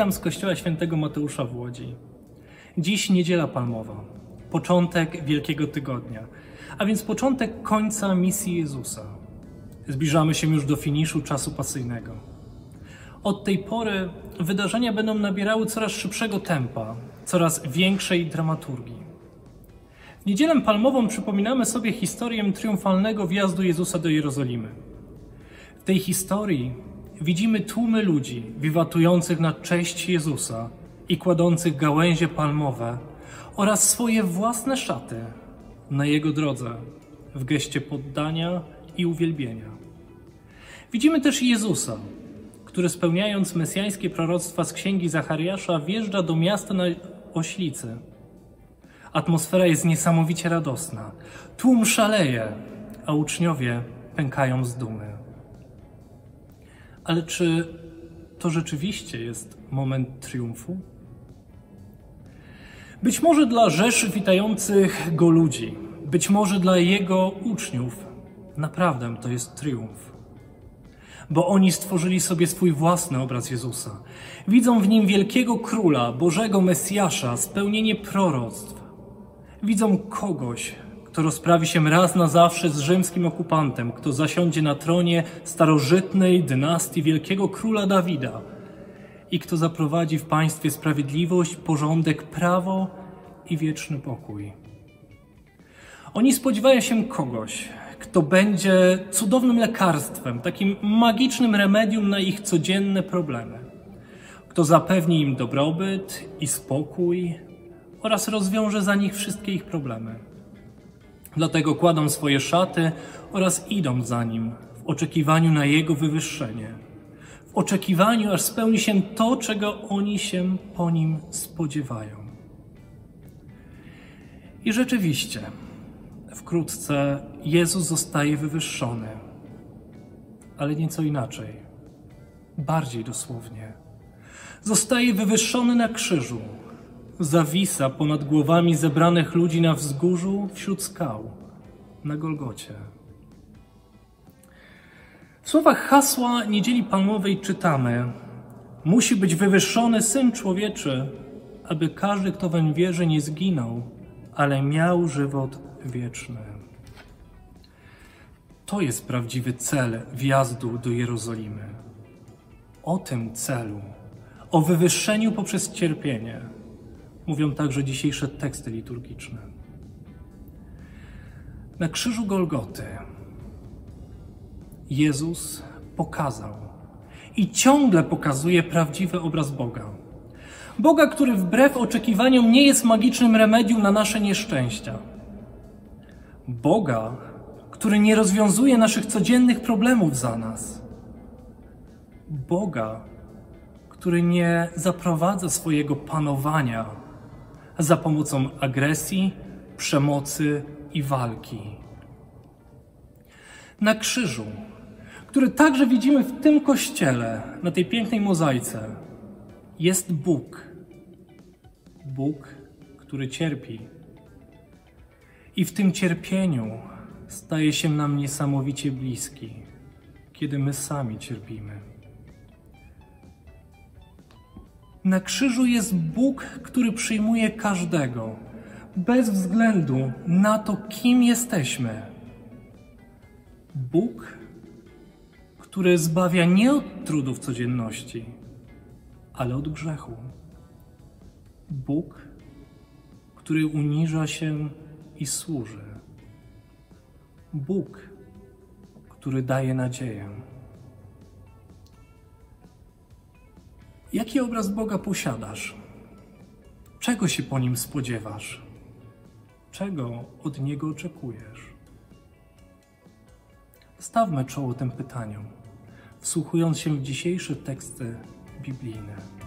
Witam z kościoła świętego Mateusza w Łodzi. Dziś Niedziela Palmowa, początek Wielkiego Tygodnia, a więc początek końca misji Jezusa. Zbliżamy się już do finiszu czasu pasyjnego. Od tej pory wydarzenia będą nabierały coraz szybszego tempa, coraz większej dramaturgii. W Niedzielę Palmową przypominamy sobie historię triumfalnego wjazdu Jezusa do Jerozolimy. W tej historii widzimy tłumy ludzi wiwatujących na cześć Jezusa i kładących gałęzie palmowe oraz swoje własne szaty na Jego drodze w geście poddania i uwielbienia. Widzimy też Jezusa, który spełniając mesjańskie proroctwa z księgi Zachariasza wjeżdża do miasta na oślicy. Atmosfera jest niesamowicie radosna. Tłum szaleje, a uczniowie pękają z dumy. Ale czy to rzeczywiście jest moment triumfu? Być może dla rzeszy witających Go ludzi, być może dla Jego uczniów naprawdę to jest triumf. Bo oni stworzyli sobie swój własny obraz Jezusa. Widzą w Nim wielkiego Króla, Bożego Mesjasza, spełnienie proroctw. Widzą kogoś, kto rozprawi się raz na zawsze z rzymskim okupantem, kto zasiądzie na tronie starożytnej dynastii wielkiego króla Dawida i kto zaprowadzi w państwie sprawiedliwość, porządek, prawo i wieczny pokój. Oni spodziewają się kogoś, kto będzie cudownym lekarstwem, takim magicznym remedium na ich codzienne problemy, kto zapewni im dobrobyt i spokój oraz rozwiąże za nich wszystkie ich problemy. Dlatego kładą swoje szaty oraz idą za Nim w oczekiwaniu na Jego wywyższenie. W oczekiwaniu, aż spełni się to, czego oni się po Nim spodziewają. I rzeczywiście, wkrótce Jezus zostaje wywyższony, ale nieco inaczej, bardziej dosłownie. Zostaje wywyższony na krzyżu, zawisa ponad głowami zebranych ludzi na wzgórzu wśród skał, na Golgocie. W słowach hasła Niedzieli Palmowej czytamy: musi być wywyższony Syn Człowieczy, aby każdy, kto weń wierzy, nie zginął, ale miał żywot wieczny. To jest prawdziwy cel wjazdu do Jerozolimy. O tym celu, o wywyższeniu poprzez cierpienie, mówią także dzisiejsze teksty liturgiczne. Na krzyżu Golgoty Jezus pokazał i ciągle pokazuje prawdziwy obraz Boga. Boga, który wbrew oczekiwaniom nie jest magicznym remedium na nasze nieszczęścia. Boga, który nie rozwiązuje naszych codziennych problemów za nas. Boga, który nie zaprowadza swojego panowania za pomocą agresji, przemocy i walki. Na krzyżu, który także widzimy w tym kościele, na tej pięknej mozaice, jest Bóg. Bóg, który cierpi. I w tym cierpieniu staje się nam niesamowicie bliski, kiedy my sami cierpimy. Na krzyżu jest Bóg, który przyjmuje każdego, bez względu na to, kim jesteśmy. Bóg, który zbawia nie od trudów codzienności, ale od grzechu. Bóg, który uniża się i służy. Bóg, który daje nadzieję. Jaki obraz Boga posiadasz? Czego się po Nim spodziewasz? Czego od Niego oczekujesz? Stawmy czoło tym pytaniom, wsłuchując się w dzisiejsze teksty biblijne.